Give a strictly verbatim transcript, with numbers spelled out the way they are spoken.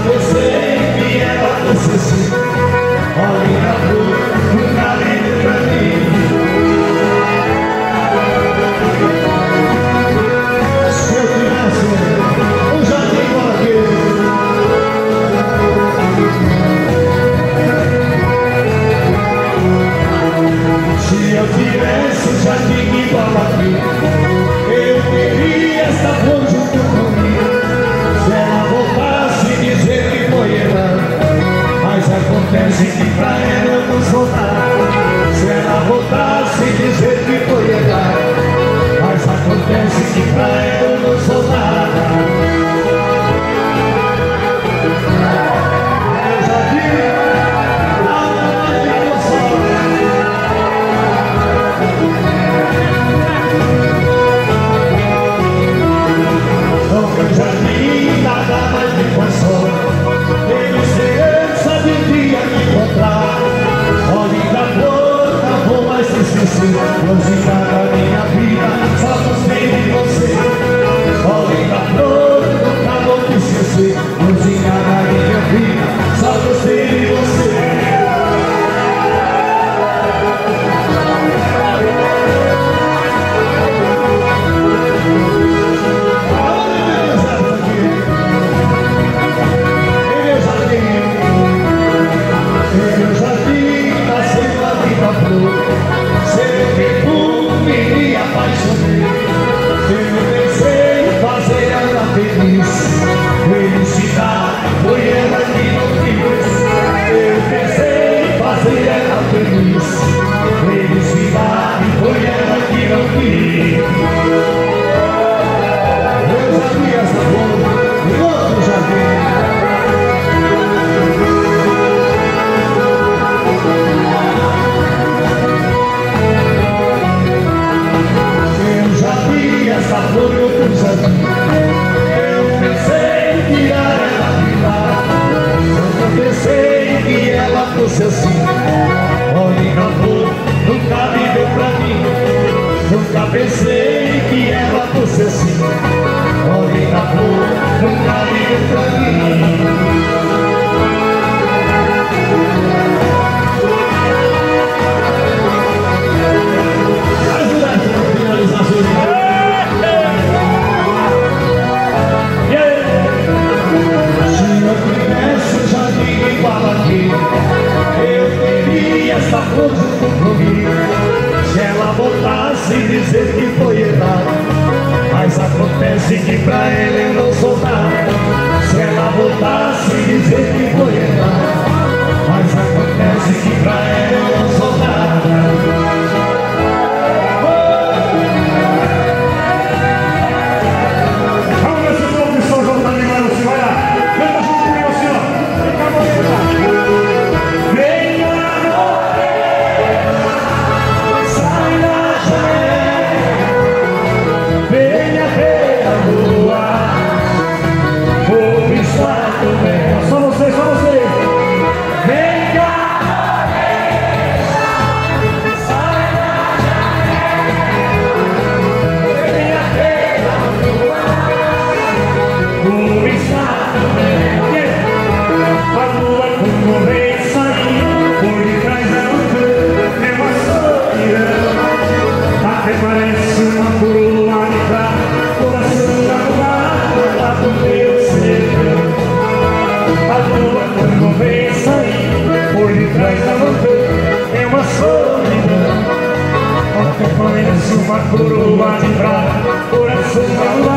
pensei que ela fosse assim. Olhe na rua, nunca ligue pra mim. Se eu tivesse um jardim igual aquele, se eu tivesse um jardim igual aquele, eu teria essa flor junto comigo. Se ela voltasse dizer que foi errado, mas acontece que pra ela eu não sou nada. Se ela voltasse dizer que foi errado, mas acontece que pra ela eu não sou nada. Eu já vi nada mais que eu sou. Eu já vi nada mais que consolo. Tenho esperança de um dia me encontrar. Olhe da flor, não vou mais te esquecer. Cozinha da minha vida, só gostei de você. Olhe da flor, nunca vou te esquecer. Cozinha da minha vida, só gostei de você. Sei que por mim me apaixonei. Eu pensei em fazer ela feliz. Felicidade foi ela que não quis. Eu pensei em fazer ela feliz. Felicidade foi ela que não quis. Eu já vi essa flor em outro jardim. Essa flor eu pus aqui. Eu pensei em tirar ela de lá. Eu pensei que ela fosse assim. Olhe na flor, nunca me deu pra mim. Nunca pensei que ela fosse assim. Olhe na flor, nunca me deu pra mim. Ajuda aqui pra finalizar a sua vida. Eu queria essa flor junto comigo. Se ela voltasse dizer que foi errado, mas acontece que pra ela eu não sou nada. Se ela voltasse dizer que foi errado, mas acontece que pra ela eu não sou nada. Vamos ver se o povo de São João tá animando, se vai lá. Canta junto comigo assim, ó. Venha morrer, sai da janela, venha ver a lua, vou pisar do mel. Só você, só você. Venha morrer, sai da janela, venha ver a lua, vou pisar do mel. A lua como vem sair, por detrás da outra é uma solidão. Até parece uma coroa de prata, coração da lua lá do meu sertão. A lua como vem sair, por detrás da outra é uma solidão. Até parece uma coroa de prata, coração da lua